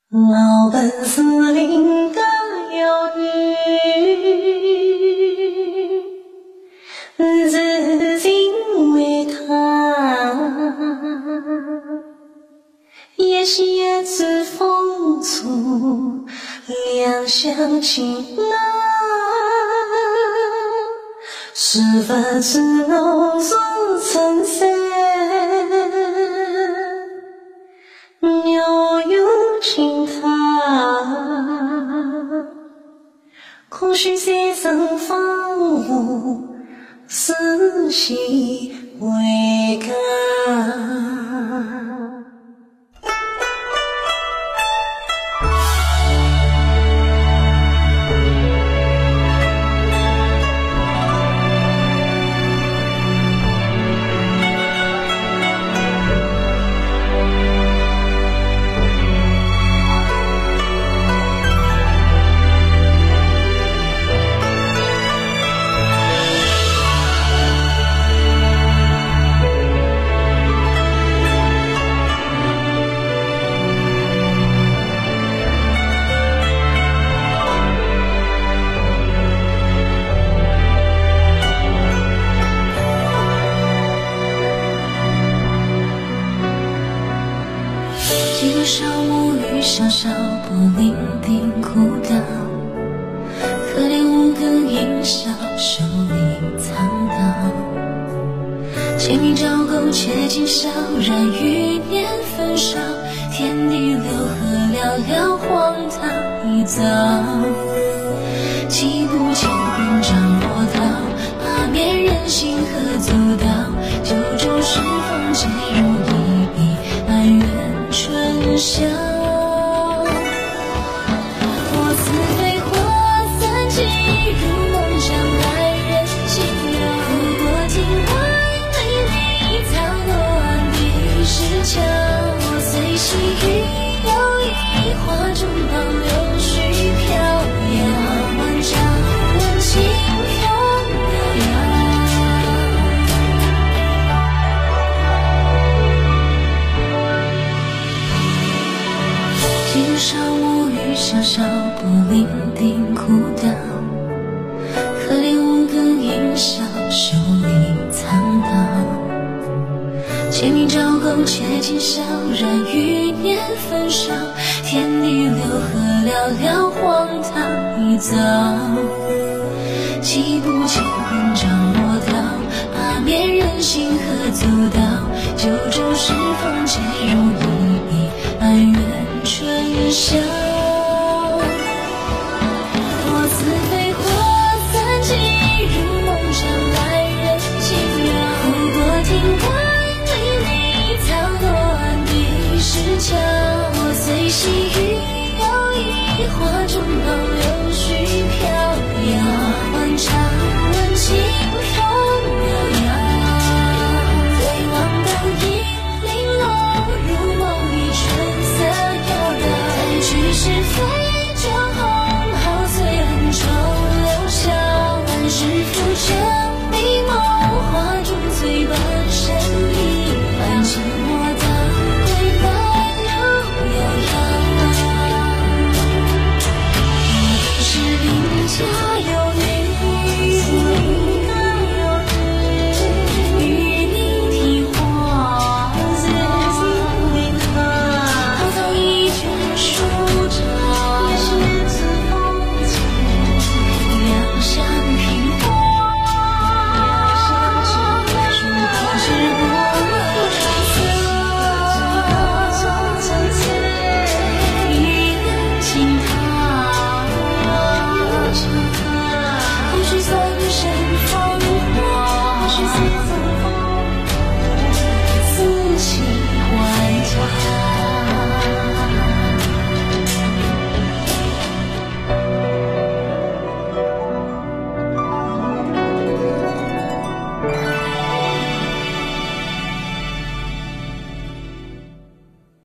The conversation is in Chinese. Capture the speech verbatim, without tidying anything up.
老本是灵感有女，至今为他，也写自风烛，两相情难，是否知浓如尘山，鸟有情他，空虚三生芳芜，思兮为感。 几个少母与小小波伶仃哭道，可怜无根引笑，手里藏刀。前明朝勾且今宵，然余年焚烧，天地流河寥寥，荒唐一遭。几步乾坤掌握到，怕灭人心何足道，九州是风皆如一笔，哀怨春宵。我似飞花散尽，如梦将来人轻描。哭过庭外泪里，藏落暗地石桥。我随细雨摇曳，花中保留絮飘摇，万丈温情飘摇。几个少母与小小波伶仃哭道，可怜无根引笑，手里藏刀。前明朝勾且今宵，然余年焚烧，天地流河寥寥，荒唐一遭。几步乾坤掌握到，怕灭人心何足道，九州是风皆如一笔，哀怨春宵。我似飞花散尽，如梦将来人轻描。哭过庭外泪里，藏落暗地石桥。我随细雨摇曳，花中保留絮飘摇，万丈温情飘摇。对望灯影零落，如梦一春色妖娆，再去是非